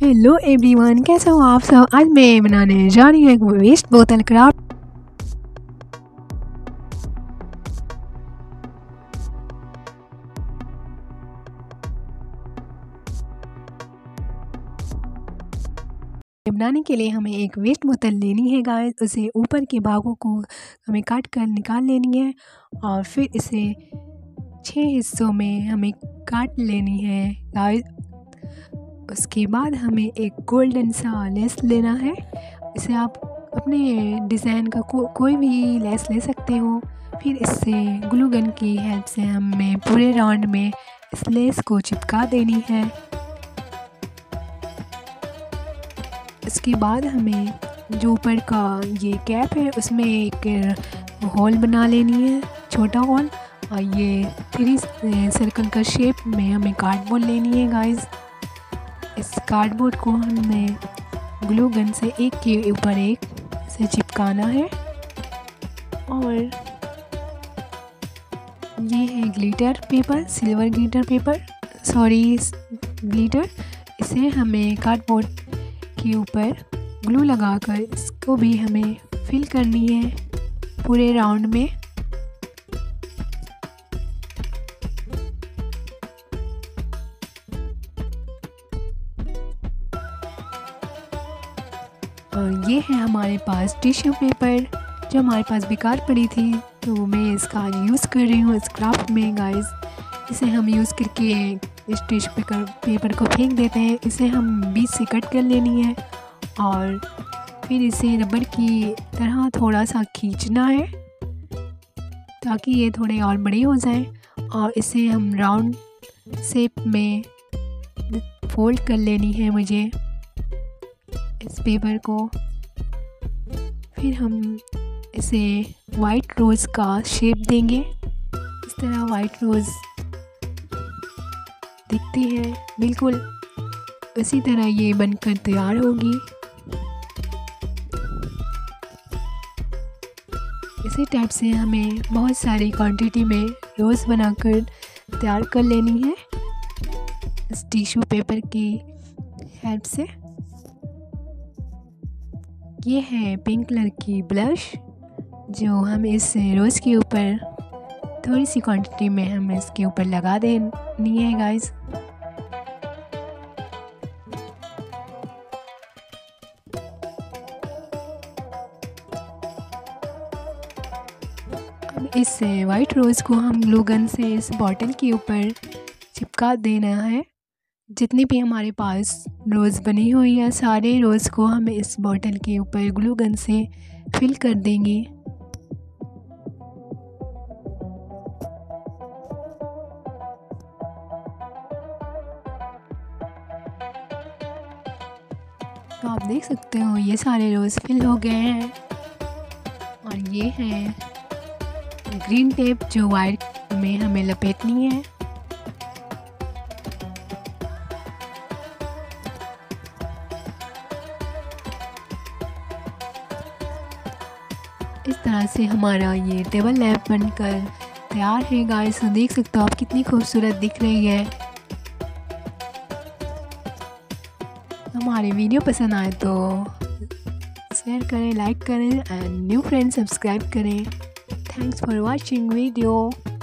Hello everyone, कैसे हो आप सब। आज मैं बनाने जा रही हूँ एक वेस्ट बोतल क्राफ्ट। बनाने के लिए हमें एक वेस्ट बोतल लेनी है गाइस। उसे ऊपर के भागों को हमें काट कर निकाल लेनी है और फिर इसे 6 हिस्सों में हमें काट लेनी है गाइस। उसके बाद हमें एक गोल्डन सा लेस लेना है। इसे आप अपने डिज़ाइन का कोई भी लेस ले सकते हो। फिर इससे ग्लू गन की हेल्प से हमें पूरे राउंड में इस लेस को चिपका देनी है। इसके बाद हमें जो ऊपर का ये कैप है उसमें एक होल बना लेनी है, छोटा होल। और ये 3 सर्कल का शेप में हमें कार्डबोर्ड लेनी है गाइस। इस कार्डबोर्ड को हमें ग्लू गन से एक के ऊपर एक से चिपकाना है। और ये है glitter paper, silver glitter paper, glitter. इसे हमें कार्डबोर्ड के ऊपर ग्लू लगाकर इसको भी हमें फिल करनी है पूरे राउंड में। और ये है हमारे पास टिश्यू पेपर, जो हमारे पास बेकार पड़ी थी, तो मैं इसका यूज़ कर रही हूँ इस क्राफ्ट में गाइस। इसे हम यूज़ करके इस टिश्यू पेपर को फेंक देते हैं। इसे हम बीच से कट कर लेनी है और फिर इसे रबड़ की तरह थोड़ा सा खींचना है ताकि ये थोड़े और बड़े हो जाएं। और इसे हम राउंड शेप में फोल्ड कर लेनी है मुझे इस पेपर को। फिर हम इसे वाइट रोज़ का शेप देंगे। इस तरह वाइट रोज़ दिखती है, बिल्कुल उसी तरह ये बनकर तैयार होगी। इसी टाइप से हमें बहुत सारी क्वांटिटी में रोज़ बनाकर तैयार कर लेनी है इस टिश्यू पेपर की हेल्प से। ये है पिंक कलर की ब्लश, जो हम इस रोज़ के ऊपर थोड़ी सी क्वांटिटी में हम इसके ऊपर लगा देनी है गाइस। अब इस वाइट रोज़ को हम ग्लू गन से इस बॉटल के ऊपर चिपका देना है। जितनी भी हमारे पास रोज़ बनी हुई है, सारे रोज़ को हम इस बॉटल के ऊपर ग्लू गन से फिल कर देंगे। तो आप देख सकते हो ये सारे रोज़ फिल हो गए हैं। और ये है ग्रीन टेप, जो वाइट में हमें लपेटनी है। इस तरह से हमारा ये टेबल लैंप बनकर तैयार है गाइस। तो देख सकते हो आप कितनी खूबसूरत दिख रही है। हमारे वीडियो पसंद आए तो शेयर करें, लाइक करें एंड न्यू फ्रेंड सब्सक्राइब करें। Thanks for watching video.